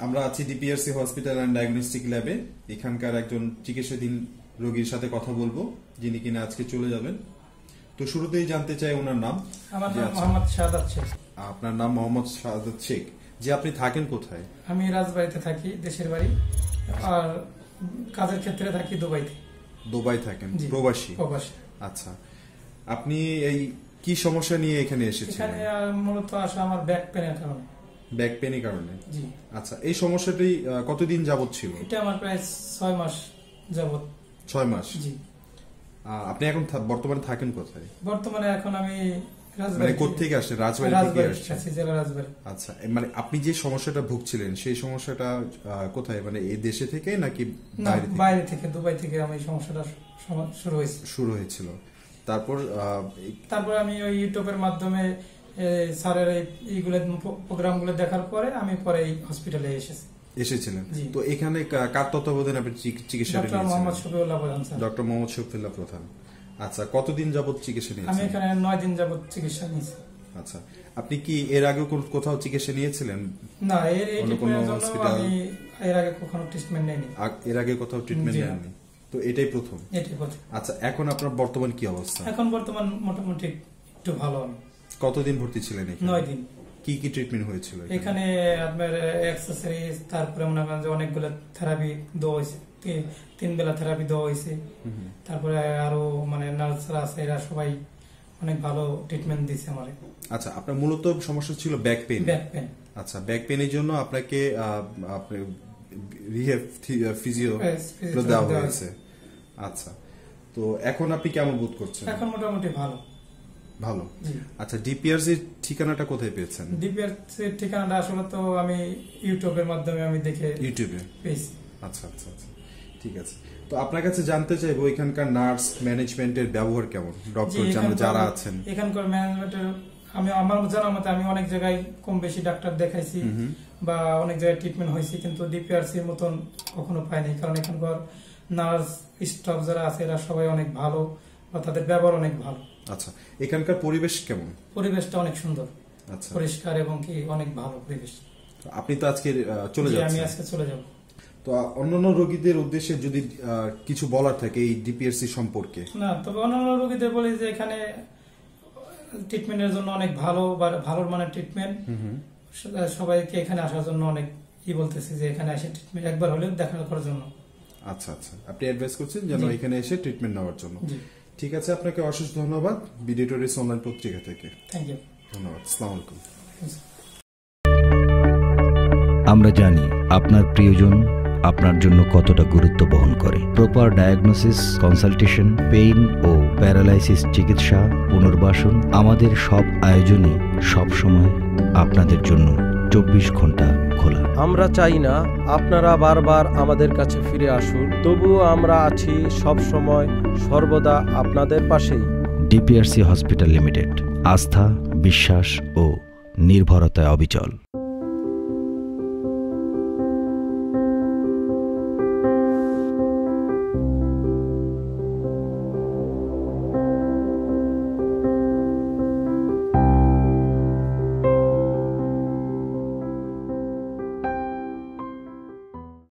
আমরা আছি DPRC hospital and diagnostic ল্যাবে। এখানকার একজন চিকিৎসাধীন রোগীর সাথে কথা বলবো, যিনি কিনা আজকে চলে যাবেন। তো শুরুতেই জানতে চাই ওনার নাম। আমার নাম মোহাম্মদ শাহাদাত শেখ। আপনার নাম মোহাম্মদ শাহাদাত শেখ। যে আপনি থাকেন কোথায়? আমি রাজবাড়িতে থাকি, দেশের বাড়ি, আর কাজের ক্ষেত্রে থাকি দুবাইতে। দুবাই থাকেন, প্রবাসী? প্রবাসী। আচ্ছা, আপনি এই কি সমস্যা নিয়ে এখানে এসেছেন? এখানে মূলত আসা আমার ব্যাক পেনের কারণে। ব্যাক পেনের কারণে? জি। আচ্ছা, এই সমস্যাটি কতদিন যাবত ছিল? এটা আমার প্রায় 6 মাস যাবত। 6 মাস? জি। আপনি এখন বর্তমানে থাকেন কোথায়? বর্তমানে এখন আমি মানে কোত্থেকে আসছেন? রাজবাড়ি থেকে আসছেন? জেলা রাজবাড়ি। আচ্ছা, মানে আপনি যে সমস্যাটা ভুগছিলেন সেই সমস্যাটা কোথায়, মানে এই দেশে থেকে নাকি বাইরে থেকে? দুবাই থেকে আমি সমস্যাটা শুরু হয়েছিল। তারপর আমি ওই ইউটিউবের মাধ্যমে স্যারের এইগুলো প্রোগ্রামগুলো দেখার পরে আমি পরে এই হসপিটালে এসেছিলেন। তো এখানে কার তত্ত্বাবধানে আপনি চিকিৎসা নিয়েছেন? ডক্টর মোহাম্মদ শফিউল্লাহ প্রধান স্যার। ডক্টর মোহাম্মদ শফিউল্লাহ প্রধান। আচ্ছা, কতদিন যাবত চিকিৎসা নিয়েছেন? আমি এখানে 9 দিন যাবত চিকিৎসা নিয়েছি। আচ্ছা, আপনি কি এর আগে কোথাও চিকিৎসা নিয়েছিলেন? না, আমি এর আগে কখনো ট্রিটমেন্ট নেইনি। এর আগে কোথাও ট্রিটমেন্ট নেননি? তো এটাই প্রথম? এটাই প্রথম। আচ্ছা, এখন আপনার বর্তমান কি অবস্থা? এখন বর্তমান মোটামুটি একটু ভালো। আমি কতদিন ভর্তি ছিলেন এখানে? 9 দিন। কি কি ট্রিটমেন্ট হয়েছিল এখানে? আপনার এক্সারসাইজ, তারপরে মনে করেন যে অনেকগুলো থেরাপি দেওয়া হয়েছে, 3 বেলা থেরাপি দেওয়া হয়েছে। তারপরে আরো মানে নার্সরা আছে, এরা সবাই অনেক ভালো ট্রিটমেন্ট দিয়েছে আমারে। আচ্ছা, আপনার মূলত সমস্যা ছিল ব্যাক পেইন? Back pain. আচ্ছা, ব্যাক পেইনের জন্য আপনাকে রিহ্যাব ফিজিও দেওয়া হয়েছে। আচ্ছা, তো এখন আপনি কেমন বোধ করছেন? এখন মোটামুটি ভালো। ভালো। আচ্ছা, ডিপিআরসির ঠিকানাটা কোথায় পেয়েছেন? ডিপিআরসির ঠিকানাটা আসলে তো আমি ইউটিউবের মাধ্যমে আমি দেখে ইউটিউবে পেয়েছি। আচ্ছা আচ্ছা আচ্ছা, ঠিক আছে। তো আপনার কাছে জানতে চাইবো এখানকার নার্স ম্যানেজমেন্টের ব্যবহার কেমন, ডক্টর যারা আছেন এখানকার ম্যানেজমেন্টের? আমার জানা মতে আমি অনেক জায়গায় কম বেশি ডাক্তার দেখাইছি বা অনেক জায়গায় ট্রিটমেন্ট হয়েছে, কিন্তু ডিপিআরসির মতন কখনো পাইনি। কারণ এখানকার নার্স স্টাফ যারা আছে এরা সবাই অনেক ভালো, বা তাদের ব্যবহার অনেক ভালো। আচ্ছা, এখানকার পরিবেশ কেমন? পরিবেশটা অনেক সুন্দর। আচ্ছা, পরিষ্কার এবং কি অনেক ভালো পরিবেশ। আপনি তো আজকে চলে যাচ্ছেন? আমি আজকে চলে যাব। তো অন্যান্য রোগীদের উদ্দেশ্যে যদি কিছু বলার থাকে এই ডিপিআরসি সম্পর্কে? না, তবে অন্যান্য রোগীদের বলি যে এখানে ট্রিটমেন্টের জন্য অনেক ভালো মানের ট্রিটমেন্ট। সবাইকে এখানে আসার জন্য অনেক বলতেছি যে এখানে এসে ট্রিটমেন্ট একবার হলেও দেখা করার জন্য। আচ্ছা আচ্ছা, আপনি অ্যাডভাইস করছেন যেন এখানে এসে ট্রিটমেন্ট নেওয়ার জন্য। ঠিক আছে, আপনাকে অশেষ ধন্যবাদ বিডিটোরিস অনলাইন পত্রিকা থেকে। Thank you. ধন্যবাদ। আসসালামু আলাইকুম। আমরা জানি আপনার প্রিয়জন আপনার জন্য কতটা গুরুত্ব বহন করে। প্রপার ডায়াগনোসিস, কনসালটেশন, পেইন ও প্যারালাইসিস চিকিৎসা, পুনর্বাসন, আমাদের সব আয়োজনই সবসময় আপনাদের জন্য 24 ঘন্টা খোলা। আমরা চাই না আপনারা বারবার আমাদের কাছে ফিরে আসুন, তবুও আমরা আছি সব সময় সর্বদা আপনাদের পাশেই। ডিপিআরসি হসপিটাল লিমিটেড, আস্থা, বিশ্বাস ও নির্ভরতায় অবিচল।